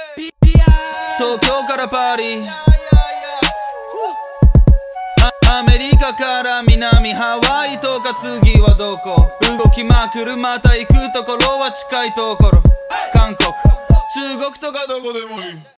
東京からパリ、アメリカから南ハワイとか、次はどこ？動きまくる、また行くところは近いところ、韓国、中国とかどこでもいい。